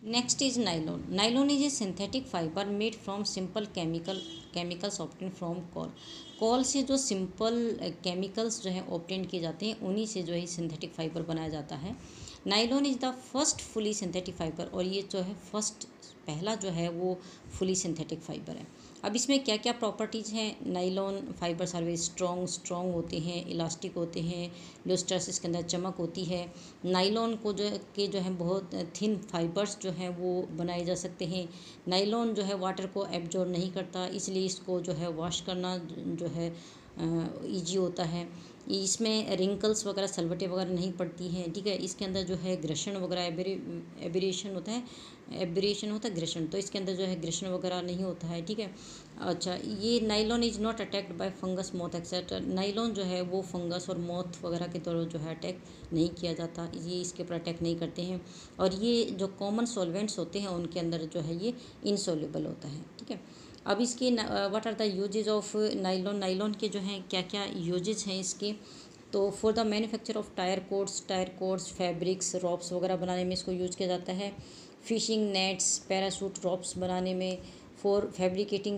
Next is nylon. Nylon is a synthetic fibre made from simple chemicals obtain from coal. Coal से जो simple chemicals जो है obtain किए जाते हैं, उन्हीं से जो है सिंथेटिक फाइबर बनाया जाता है। Nylon is the first fully synthetic fibre, और ये जो है पहला जो है वो फुली सिंथेटिक फाइबर है। अब इसमें क्या क्या प्रॉपर्टीज़ हैं। Nylon fibres are very strong होते हैं, इलास्टिक होते हैं, लुस्ट्रस, इसके अंदर चमक होती है। नाइलॉन को जो है बहुत थिन फाइबर्स जो हैं वो बनाए जा सकते हैं। नाइलॉन जो है वाटर को एब्जॉर्ब नहीं करता, इसलिए इसको जो है वॉश करना जो है ईजी होता है। इसमें रिंकल्स वगैरह, सलवटें वगैरह नहीं पड़ती हैं, ठीक है। इसके अंदर जो है ग्रेशन वगैरह, एब्रेशन होता है ग्रेशन, तो इसके अंदर जो है ग्रेशन वगैरह नहीं होता है, ठीक है। अच्छा, ये nylon is not attacked by fungus, moth etcetera. Nylon जो है वो फंगस और मॉथ वगैरह के द्वारा जो है अटैक नहीं किया जाता, ये इसके ऊपर अटैक नहीं करते हैं। और ये जो कॉमन सॉल्वेंट्स होते हैं उनके अंदर जो है ये इनसॉल्युबल होता है, ठीक है। अब इसके what are the uses of nylon. Nylon के जो हैं क्या क्या यूजेज हैं इसके। तो for the manufacture of tyre cords, fabrics, ropes वगैरह बनाने में इसको यूज़ किया जाता है। फिशिंग नेट्स, पैरासूट रॉप्स बनाने में। फॉर फैब्रिकेटिंग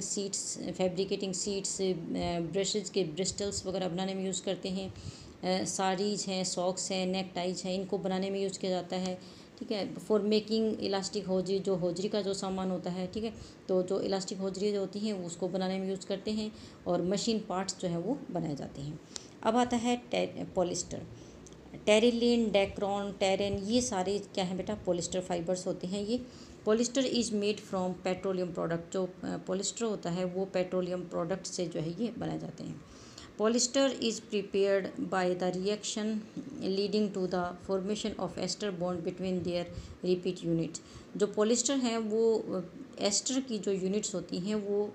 सीट्स, ब्रशेज के ब्रिस्टल्स वगैरह बनाने में यूज़ करते हैं। साड़ीज़ हैं, सॉक्स हैं, नेक टाइज हैं, इनको बनाने में यूज़ किया जाता है, ठीक है। फॉर मेकिंग इलास्टिक होजरी, जो होजरी का जो सामान होता है, ठीक है, तो जो इलास्टिक होजरी जो होती हैं उसको बनाने में यूज़ करते हैं। और मशीन पार्ट्स जो है वो बनाए जाते हैं। अब आता है पॉलिस्टर। टेरिलिन, डेक्रॉन, टेरेन, ये सारे क्या हैं बेटा, पॉलिस्टर फाइबर्स होते हैं। ये polyester is made from petroleum product. जो पॉलिस्टर होता है वो पेट्रोलियम प्रोडक्ट से जो है ये बनाए जाते हैं। Polyester is prepared by the reaction leading to the formation of ester bond between their repeat units. जो पॉलिस्टर हैं वो एस्टर की जो यूनिट्स होती हैं वो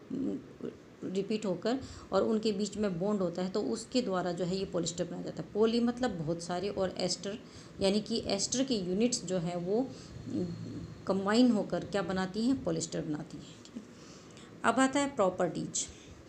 रिपीट होकर और उनके बीच में बॉन्ड होता है, तो उसके द्वारा जो है ये पॉलिस्टर बनाया जाता है। पॉली मतलब बहुत सारे, और एस्टर यानी कि एस्टर की यूनिट्स जो है वो कंबाइन होकर क्या बनाती हैं, पॉलिस्टर बनाती हैं। अब आता है properties.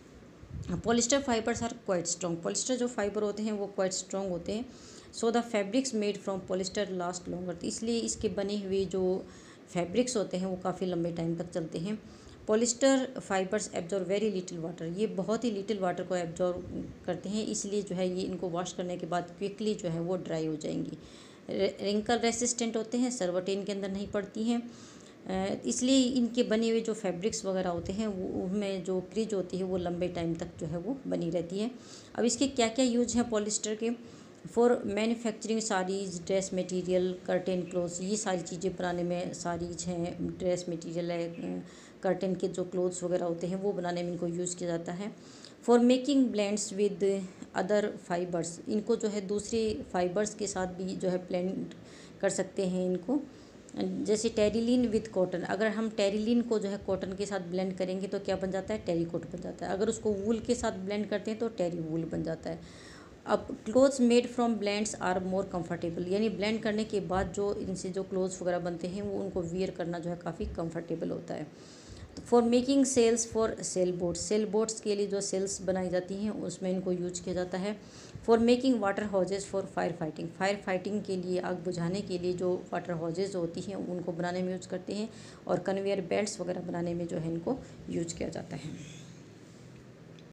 Polyester fibres are quite strong. Polyester जो फाइबर होते हैं वो क्वाइट स्ट्रॉन्ग होते हैं। So the fabrics made from polyester last longer, तो इसलिए इसके बने हुए जो फैब्रिक्स होते हैं वो काफ़ी लंबे टाइम तक चलते हैं। Polyester fibres absorb very little water, ये बहुत ही लिटिल वाटर को एब्जॉर्ब करते हैं, इसलिए जो है ये इनको वॉश करने के बाद क्विकली जो है वो ड्राई हो जाएंगी। रिंकल रेसिस्टेंट होते हैं, सरवटें इनके अंदर नहीं पड़ती हैं, इसलिए इनके बने हुए जो फैब्रिक्स वगैरह होते हैं वो उनमें जो क्रिज होती है वो लंबे टाइम तक जो है वो बनी रहती है। अब इसके क्या क्या यूज हैं पॉलिस्टर के। For manufacturing saris, dress material, curtain cloths, ये सारी चीज़ें बनाने में, साड़ीज़ हैं, ड्रेस मटेरियल है, कर्टेन के जो क्लोथ्स वगैरह होते हैं वो बनाने में इनको यूज़ किया जाता है। For making blends with other fibres, इनको जो है दूसरे फाइबर्स के साथ भी जो है ब्लेंड कर सकते हैं इनको। जैसे टेरिलिन विद कॉटन, अगर हम टेरिलिन को जो है कॉटन के साथ ब्लेंड करेंगे तो क्या बन जाता है, टेरिकोट बन जाता है। अगर उसको वूल के साथ ब्लेंड करते हैं तो टेरी वूल बन जाता है। अब clothes made from blends are more comfortable, यानी ब्लेंड करने के बाद जो इनसे जो क्लोथ्स वगैरह बनते हैं वो उनको वियर करना जो है काफ़ी कंफर्टेबल होता है। तो for making sails for sail boats के लिए जो सेल्स बनाई जाती हैं उसमें इनको यूज किया जाता है। For making water hoses for fire fighting के लिए, आग बुझाने के लिए जो वाटर हाउजेज होती हैं उनको बनाने में यूज़ करते हैं। और कन्वेयर बेल्ट्स वगैरह बनाने में जो है इनको यूज किया जाता है।